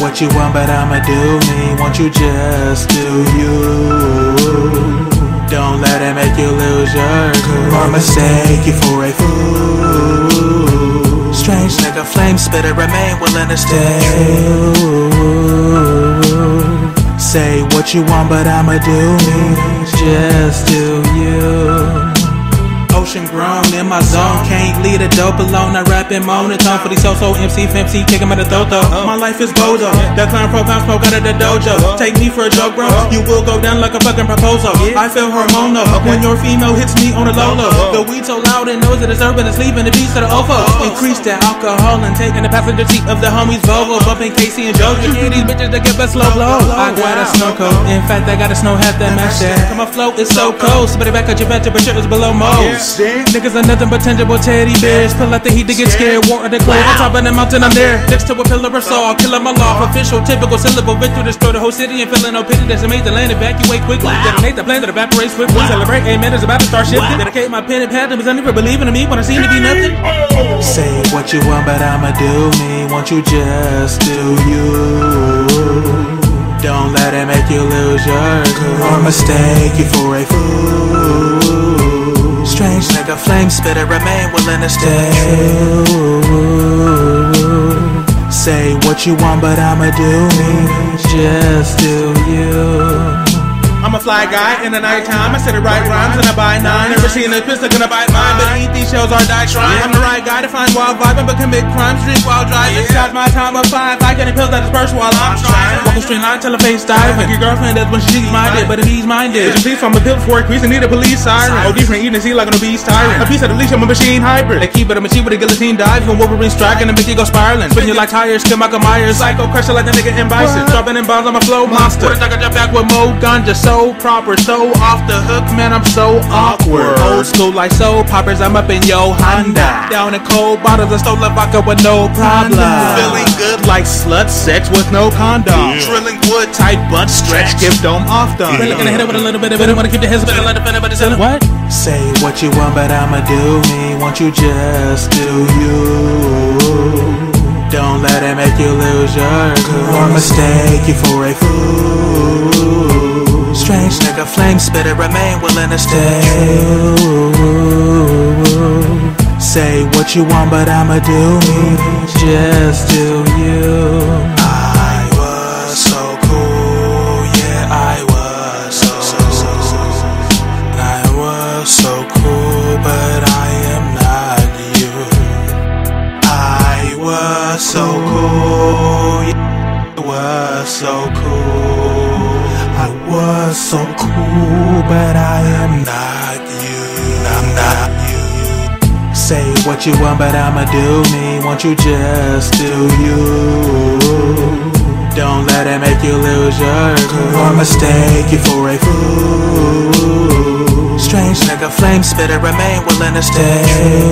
what you want, but I'ma do me. Won't you just do you? Don't let it make you lose your cool, or mistake you for a fool. Strange nigga, flame spitter, remain willing to stay true. Say what you want, but I'ma do me. Just do you. Ocean grown in my zone, can't leave the dope alone. I rap in monotone for these so-so MC fancy, kick 'em at the throat. My life is bozo, that clown profound smoke out of the dojo. Take me for a joke, bro, you will go down like a fucking proposal. I feel hormonal when your female hits me on the low-low. The weed so loud it knows that it's urban, it's leaving the beats to the OFO. Increase the alcohol and taking the passenger seat of the homies Volvo, bumping Casey and Joe. You hear these bitches that get best slow blow. I got a snow coat, in fact I got a snow hat that match that. Come afloat, it's so cold, spit it back at your bed, temperature is below most. Niggas are nothing but tangible teddy bears. Pull out the heat to get scared. Water the clothes on top of the mountain. I'm there next to a pillar of salt. Kill 'em all off. Official, typical, syllable victory. Destroy the whole city and feeling no pity. Decimate the land, evacuate quickly. Detonate the plan that evaporates quickly. Celebrate, amen, it's about to start shifting. Dedicate my pen and pad to never believing in me when I seem to be nothing. Say what you want, but I'ma do me. Won't you just do you? Don't let it make you lose your cool, or mistake you for a fool. Strange nigga, flame spitter, remain willing to stay true. Say what you want, but I'ma do me. Just do you. I'm a fly guy in the nighttime. I said the right rhymes and I buy 9. Never seen a pistol gonna bite mine, but eat these shells or die trying. I'm the right guy to find wild vibing, but commit crimes, drink while driving. Start my time of 5, I getting pills that disperse while I'm trying. Walk a straight line till her face diving. Your girlfriend does when she's minded, but if he's minded, please from a pill for a crease and need a police siren. Oh, different eating sea like an obese tyrant. A piece of the leash, I'm a machine hybrid. They keep it a machine with a guillotine dive. When Wolverine striking and make you go spiraling. Spin you like tires, kill Michael Myers. Psycho crusher like the nigga in Bison. Dropping in bombs, I'm a flow monster. What if I could jump back with Mo Ganja? So proper, so off the hook, man, I'm so awkward. Old school like soul poppers, I'm up in yo Honda. Down in cold bottles, I stole a vodka with no problem. Feeling good like slut sex with no condom. Drilling wood, tight butt stretch, give dome off them. We're looking to hit it with a little bit of it, wanna keep the heads up and let it but it's in what? Say what you want, but I'ma do me. Won't you just do you? Don't let it make you lose your cool, or mistake you for a fool. Strange nigga, flame spitter, remain willing to stay true. Say what you want, but I'ma do me. Just do you. I was so cool, yeah, I was so I was so cool, but I am not you. I was so cool, yeah, I was so cool. I was so cool, but I am not you. I'm not you. Say what you want, but I'ma do me. Won't you just do you? Don't let it make you lose your cool, or mistake you for a fool. Strange nigga, flame spitter, remain willing to stay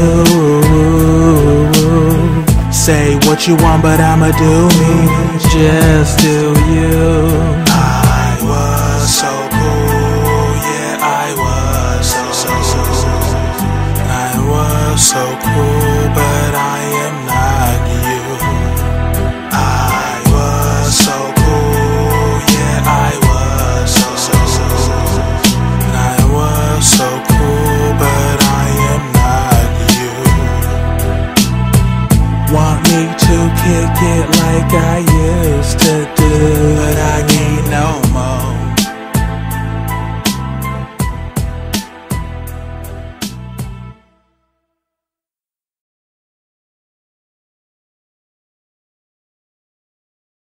true. Say what you want, but I'ma do me. Just do you. So cool, yeah, I was so cool, but I am not you. I was so cool, yeah, I was so cool, but I am not you. Want me to kick it like I used